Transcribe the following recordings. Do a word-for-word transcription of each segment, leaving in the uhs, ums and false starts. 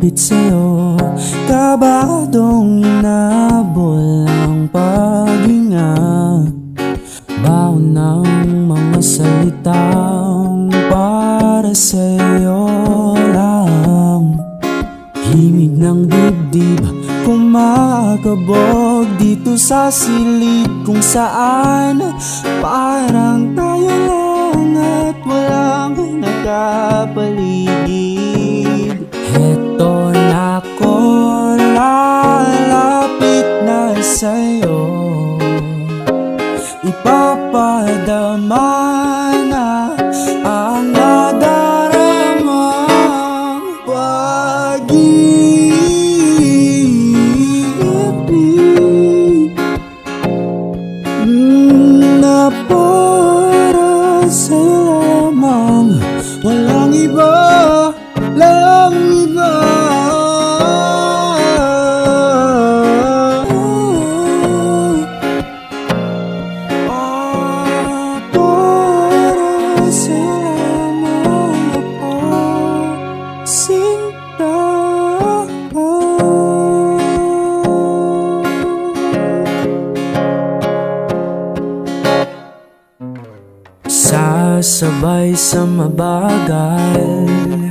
lumapit sa'yo, kabadong inabol ang paghinga, baon ng mga salitang para sa'yo lang. Himig ng dibdib kumakabog dito sa silid kung saan parang tayo lang at walang nakapaligid. Heto na ko, lalapit na sa'yo, ipapadama na ang nadaramang pag-ibig na para sa'yo lamang, walang iba, walang iba. Sasabay sa mabagal,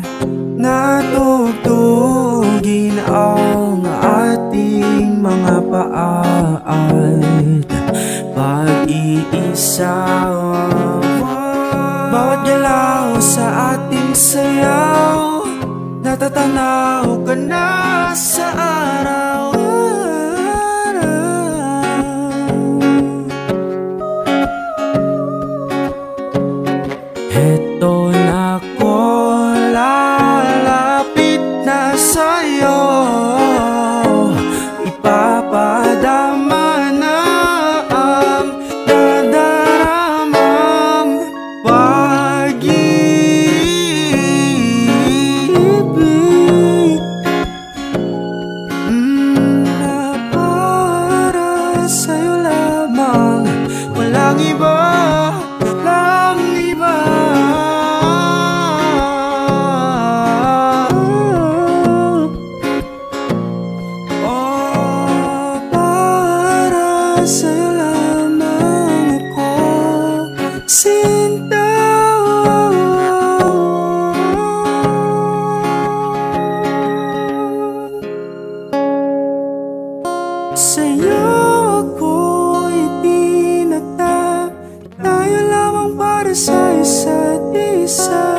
natutugin ang ating mga paa at pag-iisa. Bawat galaw sa ating sayaw, natatanaw ka na sa araw. Heto na ko, lalapit na sa'yo, ipapadama na ang dadaramang pag-ibig na para sa'yo lamang, walang iba, walang iba. Sa'yo lamang ako, sinta. Sa'yo ako'y itinatag, tayo lamang para sa isa't isa.